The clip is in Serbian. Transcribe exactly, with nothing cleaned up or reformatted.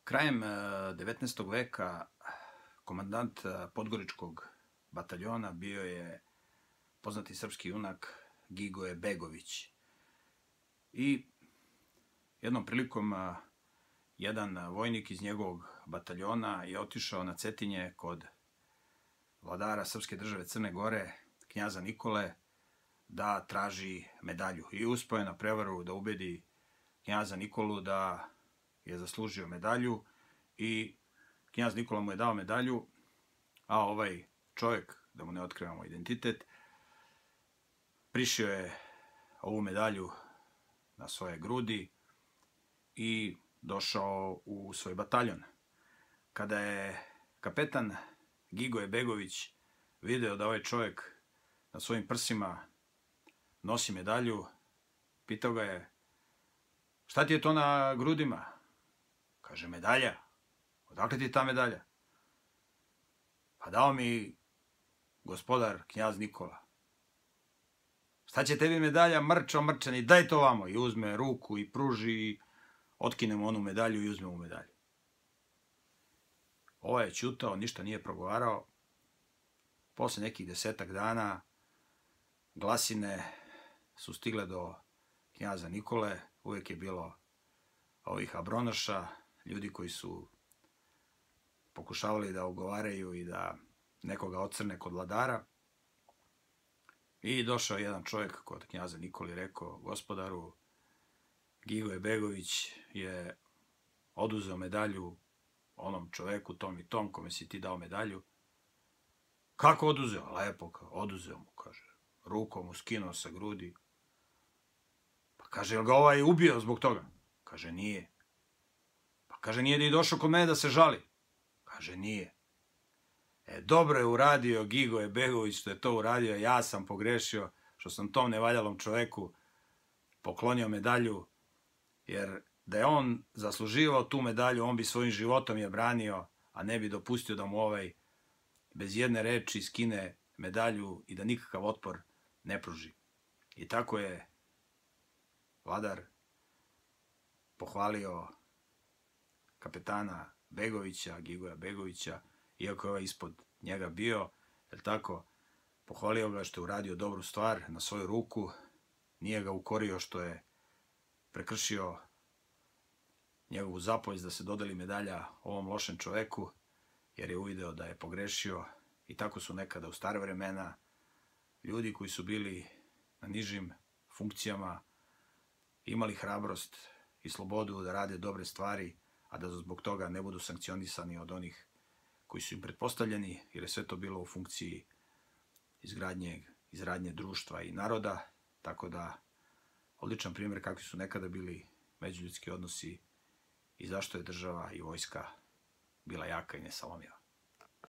Krajem devetnaestog veka komandant Podgoričkog bataljona bio je poznati srpski junak Gigoje Begović. I jednom prilikom jedan vojnik iz njegovog bataljona je otišao na Cetinje kod vladara srpske države Crne Gore, knjaza Nikole, da traži medalju. I uspeo je na prevaru da ubedi knjaza Nikolu da je zaslužio medalju i knjaz Nikola mu je dao medalju, a ovaj čovjek, da mu ne otkrivamo identitet, prišio je ovu medalju na svoje grudi i došao u svoj bataljon. Kada je kapetan Gigoje Begović video da ovaj čovjek na svojim prsima nosi medalju, pitao ga je: "Šta ti je to na grudima?" Kaže: "Medalja." "Odakle ti ta medalja?" "Pa dao mi gospodar knjaz Nikola." "Šta će tebi medalja, mrčo mrčani, daj to vamo." I uzme ruku i pruži i otkine mu onu medalju i uzme mu medalju. Ovaj je ćutao, ništa nije progovarao. Posle nekih desetak dana glasine su stigle do knjaza Nikole. Uvijek je bilo ovih abronaša, ljudi koji su pokušavali da ugovaraju i da nekoga ocrne kod vladara. I došao jedan čovjek kod knjaza Nikoli i rekao: "Gospodaru, Gigoje Begović je oduzeo medalju onom čoveku tom i tom kome si ti dao medalju." "Kako oduzeo?" "Lepo, oduzeo mu," kaže. "Rukom mu skinuo sa grudi." "Pa," kaže, "jel ga ovaj ubio zbog toga?" Kaže: "Nije." "Pa," kaže, "nije ni došao kod mene da se žali?" Kaže: "Nije." "E, dobro je uradio Gigoje Begović što je to uradio, ja sam pogrešio što sam tom nevaljalom čoveku poklonio medalju, jer da je on zasluživao tu medalju, on bi svojim životom je branio, a ne bi dopustio da mu ovaj bez jedne reči skine medalju i da nikakav otpor ne pruži." I tako je vladar pohvalio kapetana Begovića, Gigoja Begovića, iako je ovaj ispod njega bio, jer tako, pohvalio ga što je uradio dobru stvar na svoju ruku, nije ga ukorio što je prekršio njegovu zapovest da se dodeli medalja ovom lošem čoveku, jer je uvideo da je pogrešio. I tako su nekada u stare vremena ljudi koji su bili na nižim funkcijama imali hrabrost i slobodu da rade dobre stvari, a da zbog toga ne budu sankcionisani od onih koji su im pretpostavljeni, jer je sve to bilo u funkciji izgradnje, izradnje društva i naroda. Tako da, odličan primjer kakvi su nekada bili međuljudski odnosi i zašto je država i vojska bila jaka i nesalomiva.